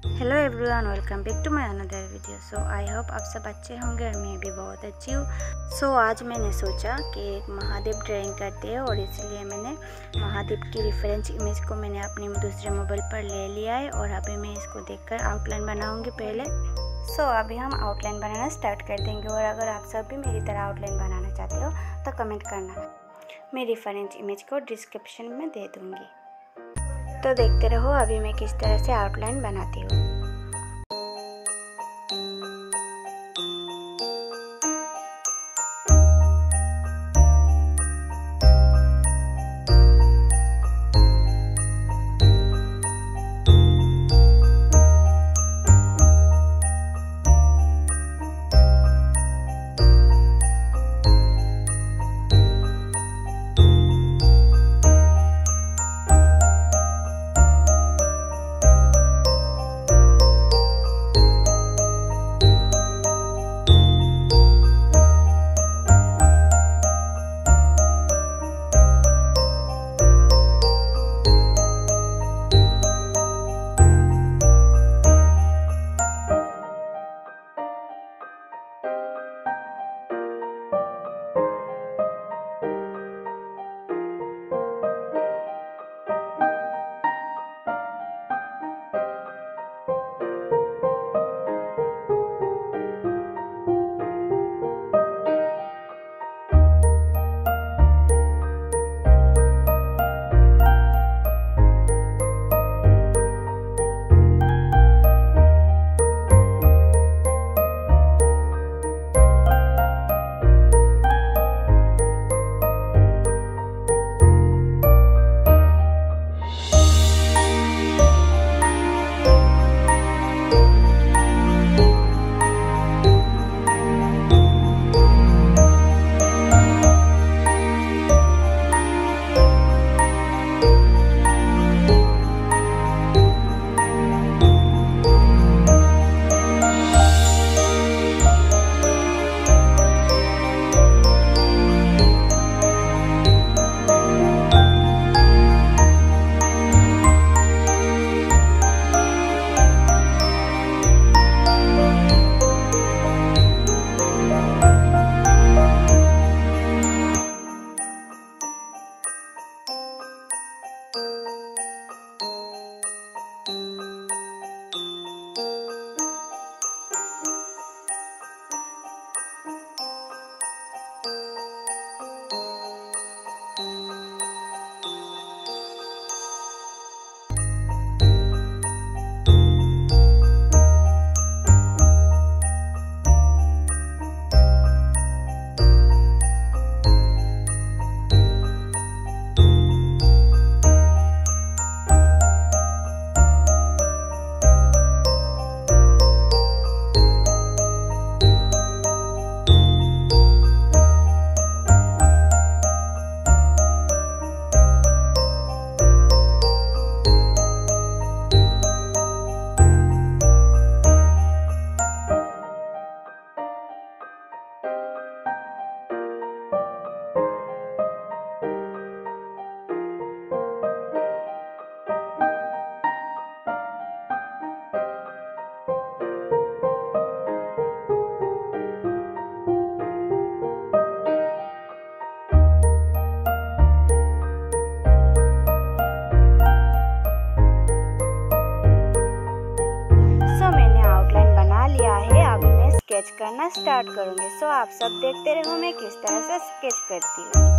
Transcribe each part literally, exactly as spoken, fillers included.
Hello everyone, welcome back to my another video. So I hope आप सब अच्छे होंगे और मैं भी बहुत अच्छी हूँ। सो so, आज मैंने सोचा कि एक महादेव ड्राइंग करते हैं और इसलिए मैंने महादेव की रेफरेंस इमेज को मैंने अपने दूसरे मोबाइल पर ले लिया है और अभी मैं इसको देखकर आउटलाइन बनाऊंगी पहले। सो so, अभी हम आउटलाइन बनाना स्टार्ट कर देंगे और अगर आप सब भी मेरी तरह आउटलाइन बनाना चाहते हो तो कमेंट करना, मैं रेफरेंस इमेज को डिस्क्रिप्शन में दे दूँगी। तो देखते रहो अभी मैं किस तरह से आउटलाइन बनाती हूँ। स्केच करना स्टार्ट करूँगी। सो आप सब देखते रहो मैं किस तरह से स्केच करती हूँ।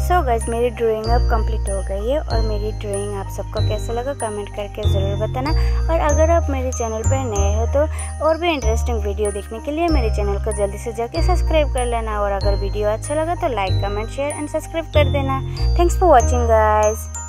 सो गाइस मेरी ड्राइंग अब कंप्लीट हो गई है और मेरी ड्राइंग आप सबको कैसा लगा कमेंट करके ज़रूर बताना। और अगर आप मेरे चैनल पर नए हो तो और भी इंटरेस्टिंग वीडियो देखने के लिए मेरे चैनल को जल्दी से जाके सब्सक्राइब कर लेना। और अगर वीडियो अच्छा लगा तो like comment share and subscribe कर देना। Thanks for watching guys.